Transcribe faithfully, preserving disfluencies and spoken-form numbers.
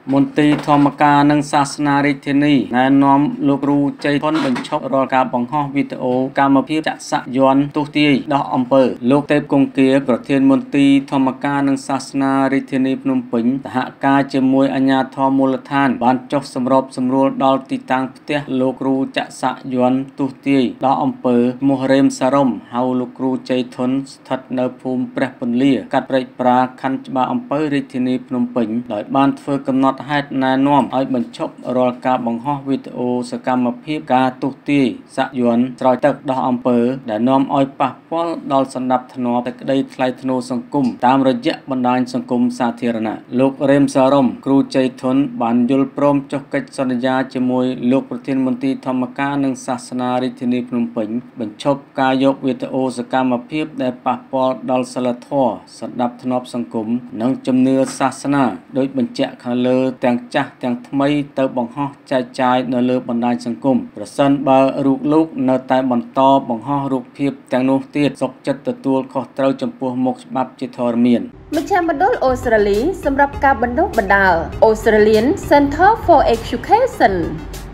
មន្ទីរធម្មការនិងសាសនារាជធានីណែនាំលោកគ្រូជ័យធនបញ្ឈប់រាល់ការបង្ហោះវីដេអូកម្មភាពចាក់សាក់យ័ន្តទស្សន៍ទាយដោះអំពើលោកទេពគង្គាប្រធានមន្ទីរធម្មការនិងសាសនារាជធានីភ្នំពេញសហការជាមួយអាជ្ញាធរមូលដ្ឋានបានចុះសម្របសម្រួលដល់ទីតាំងផ្ទះលោកគ្រូចាក់សាក់យ័ន្តទស្សន៍ទាយដោះអំពើមោះរេមសារំហៅលោកគ្រូជ័យធនស្ថិតនៅភូមិព្រះពន្លាកាត់ព្រែកប្រាខណ្ឌច្បារអំពៅរាជធានីភ្នំពេញដោយបានធ្វើកំណត់ហេតុណែនាំឲ្យបញ្ឈប់រាល់ការបង្ហោះវីដេអូសកម្មភាពការទស្សន៍ទាយសាក់យ័ន្តស្រោចទឹកដោះអំពើដែលនាំឲ្យប៉ះពាល់ដល់សណ្ដាប់ធ្នាប់តែក្តីថ្លៃថ្នូរសង្គមតាមរយៈបណ្ដាញសង្គមសាធារណៈលោករេមសារំគ្រូជ័យធនបានយល់ព្រមចុះកិច្ចសន្យាជាមួយលោកប្រធានមន្ទីរធម្មការនិងសាសនារាជធានីភ្នំពេញបញ្ឈប់ការយកវីដេអូសកម្មភាពដែលប៉ះពាល់ដល់សីលធម៌សណ្ដាប់ធ្នាប់សង្គមនិងជំនឿសាសនាដោយបញ្ជាក់ខាងលើទាំងចាស់ទាំងថ្មីទៅបង្ហោះចែកចាយនៅលើបណ្ដាញសង្គមប្រសិនបើរូបលោកនៅតែបន្តបង្ហោះរូបភាពទាំងនោះទៀតសុខចិត្តទទួលខុសត្រូវចំពោះមុខច្បាប់ជាធរមានមជ្ឈមណ្ឌលអូស្ត្រាលីសម្រាប់ការបណ្ដុះបណ្ដាល Australian Center for Education